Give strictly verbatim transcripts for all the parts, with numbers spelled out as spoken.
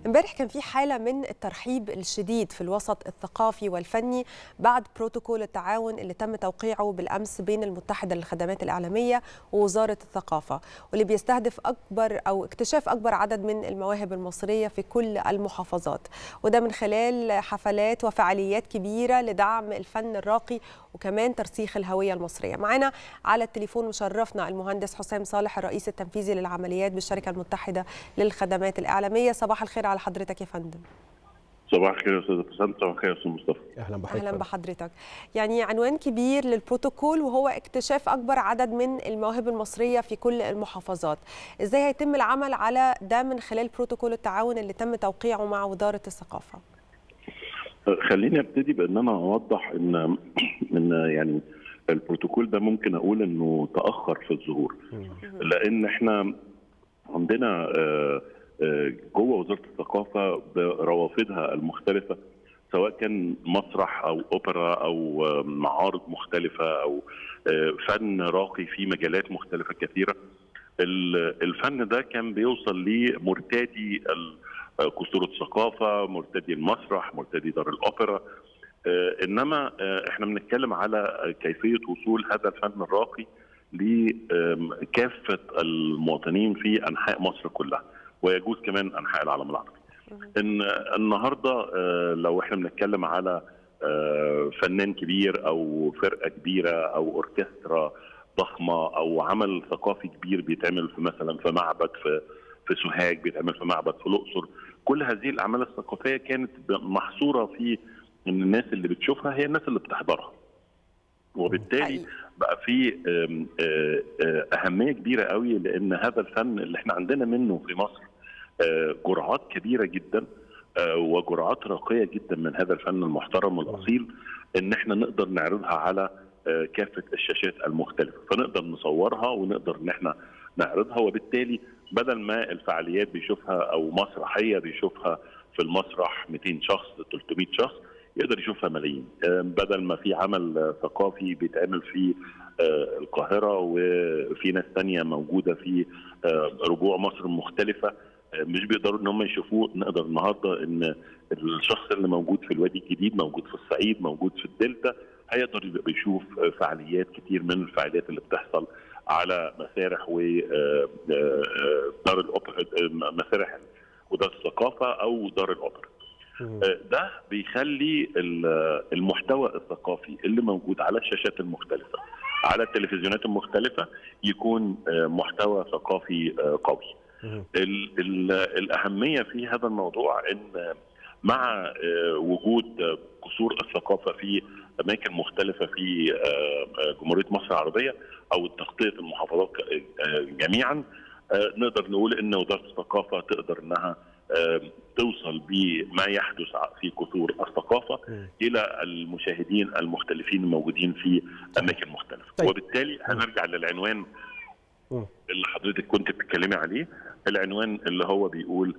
امبارح كان في حالة من الترحيب الشديد في الوسط الثقافي والفني بعد بروتوكول التعاون اللي تم توقيعه بالأمس بين المتحدة للخدمات الإعلامية ووزارة الثقافة، واللي بيستهدف أكبر أو اكتشاف أكبر عدد من المواهب المصرية في كل المحافظات، وده من خلال حفلات وفعاليات كبيرة لدعم الفن الراقي وكمان ترسيخ الهوية المصرية. معنا على التليفون مشرفنا المهندس حسام صالح الرئيس التنفيذي للعمليات بالشركة المتحدة للخدمات الإعلامية. صباح الخير على حضرتك يا فندم. صباح الخير يا استاذ ابتسام. صباح الخير يا استاذ مصطفى. اهلا بحضرتك. اهلا بحضرتك. يعني عنوان كبير للبروتوكول وهو اكتشاف اكبر عدد من المواهب المصريه في كل المحافظات. ازاي هيتم العمل على ده من خلال بروتوكول التعاون اللي تم توقيعه مع وزاره الثقافه؟ خليني ابتدي بان انا اوضح ان ان يعني البروتوكول ده ممكن اقول انه تاخر في الظهور، لان احنا عندنا جوه وزاره الثقافه بروافدها المختلفه، سواء كان مسرح او اوبرا او معارض مختلفه او فن راقي في مجالات مختلفه كثيره. الفن ده كان بيوصل لمرتادي قصور الثقافه، مرتدي المسرح، مرتدي دار الاوبرا، انما احنا بنتكلم على كيفيه وصول هذا الفن الراقي لكافه المواطنين في انحاء مصر كلها، ويجوز كمان انحاء العالم العربي. ان النهارده لو احنا بنتكلم على فنان كبير او فرقه كبيره او اوركسترا ضخمه او عمل ثقافي كبير بيتعمل في مثلا في معبد في في سوهاج، بيتعمل في معبد في الاقصر، كل هذه الاعمال الثقافيه كانت محصوره في ان الناس اللي بتشوفها هي الناس اللي بتحضرها، وبالتالي بقى في اهميه كبيره قوي، لان هذا الفن اللي احنا عندنا منه في مصر جرعات كبيره جدا وجرعات راقيه جدا من هذا الفن المحترم والاصيل، ان احنا نقدر نعرضها على كافه الشاشات المختلفه، فنقدر نصورها ونقدر ان احنا نعرضها، وبالتالي بدل ما الفعاليات بيشوفها او مسرحيه بيشوفها في المسرح مئتين شخص ثلاثمئة شخص، يقدر يشوفها ملايين. بدل ما في عمل ثقافي بيتعمل في القاهره وفي ناس ثانيه موجوده في ربوع مصر مختلفه مش بيقدروا ان هم يشوفوه، نقدر النهارده ان الشخص اللي موجود في الوادي الجديد، موجود في الصعيد، موجود في الدلتا، هيقدر يبقى بيشوف فعاليات كتير من الفعاليات اللي بتحصل على مسارح ودار الاوبرا، مسارح ودار الثقافه او دار الاوبرا. ده بيخلي المحتوى الثقافي اللي موجود على الشاشات المختلفه، على التلفزيونات المختلفه، يكون محتوى ثقافي قوي. ال ال الأهمية في هذا الموضوع أن مع وجود قصور الثقافة في أماكن مختلفة في جمهورية مصر العربية أو تغطية المحافظات جميعا، نقدر نقول أن وزارة الثقافة تقدر أنها توصل بما يحدث في قصور الثقافة إلى المشاهدين المختلفين الموجودين في أماكن مختلفة. طيب. وبالتالي هنرجع للعنوان اللي حضرتك كنت بتتكلمي عليه، العنوان اللي هو بيقول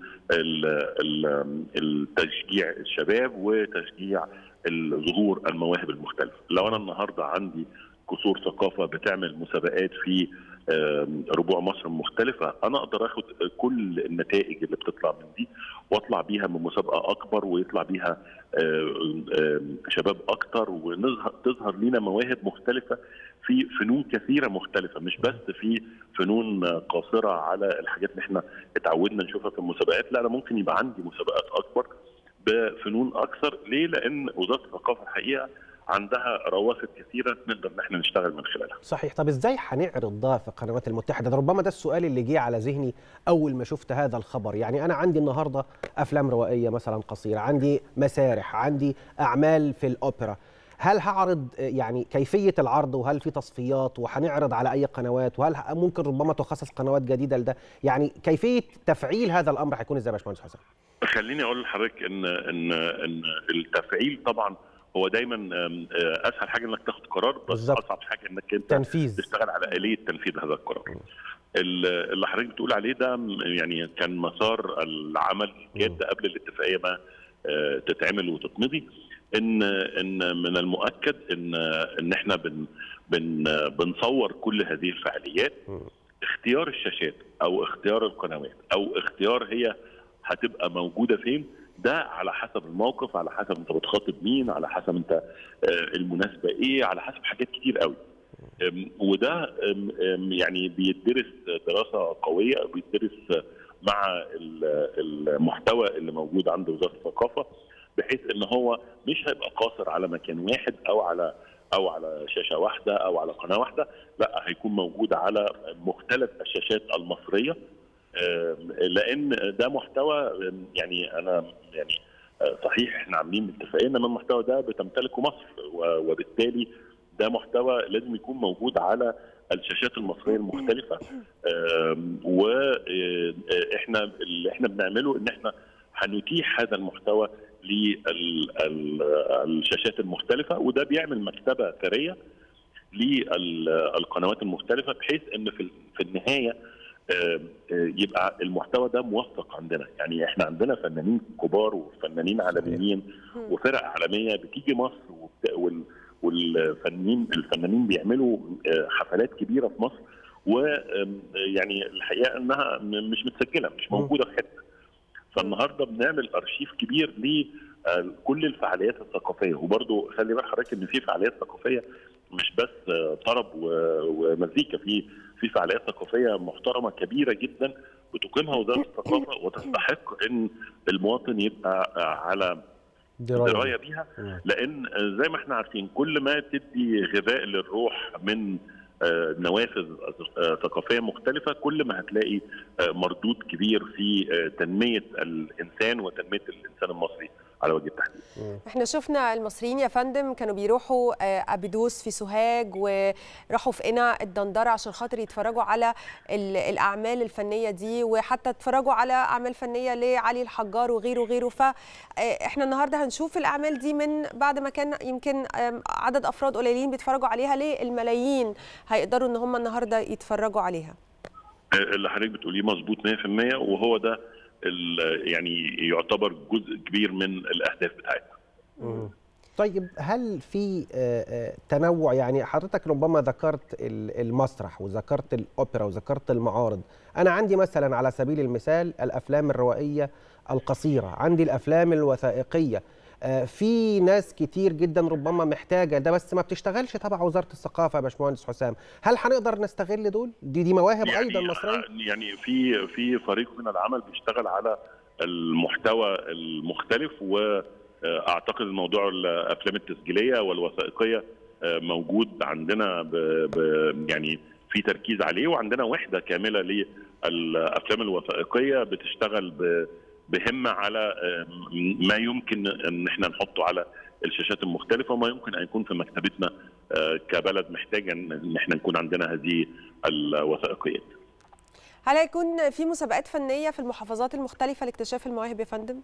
التشجيع الشباب وتشجيع ظهور المواهب المختلفه. لو انا النهارده عندي قصور ثقافه بتعمل مسابقات في ربوع مصر المختلفه، انا اقدر اخد كل النتائج اللي بتطلع من دي واطلع بيها من مسابقه اكبر، ويطلع بيها شباب اكتر، وتظهر لنا مواهب مختلفه في فنون كثيره مختلفه، مش بس في فنون قاصره على الحاجات اللي احنا اتعودنا نشوفها في المسابقات، لا انا ممكن يبقى عندي مسابقات اكبر بفنون اكثر. ليه؟ لان وزاره الثقافه الحقيقه عندها روافد كثيره نقدر ان احنا نشتغل من خلالها. صحيح. طب ازاي هنعرض ده في القنوات المتحده؟ ده ربما ده السؤال اللي جه على ذهني اول ما شفت هذا الخبر. يعني انا عندي النهارده افلام روائيه مثلا قصيره، عندي مسارح، عندي اعمال في الاوبرا، هل هعرض يعني كيفيه العرض، وهل في تصفيات، وهنعرض على اي قنوات، وهل ممكن ربما تخصص قنوات جديده لده؟ يعني كيفيه تفعيل هذا الامر هيكون ازاي يا باشمهندس حسن؟ خليني اقول لحضرتك ان ان ان التفعيل طبعا هو دايما اسهل حاجه انك تاخد قرار، بس بالزبط. اصعب حاجه انك انت تنفيذ. تشتغل على اليه تنفيذ هذا القرار. اللي حضرتك بتقول عليه ده يعني كان مسار العمل جد قبل الاتفاقيه ما تتعمل وتتمضي، ان ان من المؤكد ان ان احنا بن بن بنصور كل هذه الفعاليات. اختيار الشاشات او اختيار القنوات او اختيار هي هتبقى موجوده فين. ده على حسب الموقف، على حسب انت بتخاطب مين، على حسب انت المناسبه ايه، على حسب حاجات كتير قوي. وده يعني بيدرس دراسه قويه، بيدرس مع المحتوى اللي موجود عند وزاره الثقافه، بحيث ان هو مش هيبقى قاصر على مكان واحد او على او على شاشه واحده او على قناه واحده، لا هيكون موجود على مختلف الشاشات المصريه، لان ده محتوى يعني انا يعني صحيح احنا عاملين اتفاقيه ان المحتوى ده بتمتلكه مصر، وبالتالي ده محتوى لازم يكون موجود على الشاشات المصريه المختلفه. واحنا اللي احنا بنعمله ان احنا هنتيح هذا المحتوى للشاشات المختلفه، وده بيعمل مكتبه ثريه للقنوات المختلفه، بحيث ان في في النهايه يبقى المحتوى ده موثق عندنا. يعني احنا عندنا فنانين كبار وفنانين عالميين وفرق عالميه بتيجي مصر، والفنانين الفنانين بيعملوا حفلات كبيره في مصر، ويعني الحقيقه انها مش متسجله، مش موجوده في حته. فالنهارده بنعمل ارشيف كبير لكل الفعاليات الثقافيه. وبرضه خلي بال حضرتك ان في فعاليات ثقافيه مش بس طرب ومزيكا، في في فعاليات ثقافيه محترمه كبيره جدا بتقيمها وزاره الثقافه، وتستحق ان المواطن يبقى على درايه بيها، لان زي ما احنا عارفين كل ما تدي غذاء للروح من نوافذ ثقافيه مختلفه، كل ما هتلاقي مردود كبير في تنميه الانسان وتنميه الانسان المصري على وجه التحديد. احنا شفنا المصريين يا فندم كانوا بيروحوا ابيدوس في سوهاج، وراحوا في قنا الدندره عشان خاطر يتفرجوا على الاعمال الفنيه دي، وحتى اتفرجوا على اعمال فنيه لعلي الحجار وغيره وغيره. فاحنا النهارده هنشوف الاعمال دي من بعد ما كان يمكن عدد افراد قليلين بيتفرجوا عليها، ليه الملايين هيقدروا ان هم النهارده يتفرجوا عليها. اللي حضرتك بتقوليه مظبوط مية في المية، وهو ده يعني يعتبر جزء كبير من الاهداف بتاعتنا. طيب هل في تنوع؟ يعني حضرتك ربما ذكرت المسرح وذكرت الاوبرا وذكرت المعارض، انا عندي مثلا على سبيل المثال الافلام الروائيه القصيره، عندي الافلام الوثائقيه، في ناس كتير جدا ربما محتاجه ده بس ما بتشتغلش تبع وزاره الثقافه. يا باشمهندس حسام، هل هنقدر نستغل دول؟ دي دي مواهب يعني ايضا مصريه. يعني في في فريق من العمل بيشتغل على المحتوى المختلف، واعتقد الموضوع الافلام التسجيليه والوثائقيه موجود عندنا ب ب يعني في تركيز عليه، وعندنا وحده كامله للافلام الوثائقيه بتشتغل ب بهمه على ما يمكن ان احنا نحطه على الشاشات المختلفه، وما يمكن ان يكون في مكتبتنا كبلد محتاجه ان احنا نكون عندنا هذه الوثائقيات. هل هيكون في مسابقات فنيه في المحافظات المختلفه لاكتشاف المواهب يا فندم؟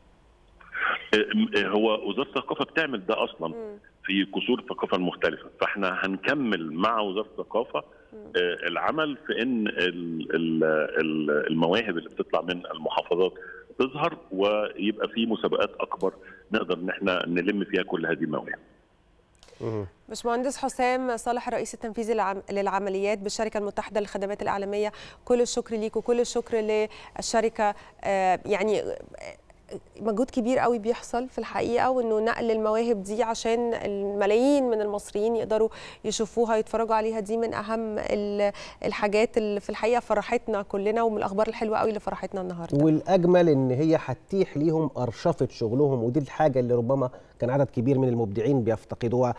هو وزاره الثقافه بتعمل ده اصلا في قصور الثقافه المختلفه، فاحنا هنكمل مع وزاره الثقافه العمل في ان المواهب اللي بتطلع من المحافظات تظهر، ويبقى في مسابقات اكبر نقدر ان احنا نلم فيها كل هذه المواهب. باشمهندس حسام صالح الرئيس التنفيذي للعمليات بالشركه المتحده للخدمات الاعلاميه، كل الشكر ليك وكل الشكر للشركه. يعني مجهود كبير قوي بيحصل في الحقيقه، وانه نقل المواهب دي عشان الملايين من المصريين يقدروا يشوفوها يتفرجوا عليها، دي من اهم الحاجات اللي في الحقيقه فرحتنا كلنا، ومن الاخبار الحلوه قوي اللي فرحتنا النهارده. والاجمل ان هي هتتيح ليهم ارشفه شغلهم، ودي الحاجه اللي ربما كان عدد كبير من المبدعين بيفتقدوها.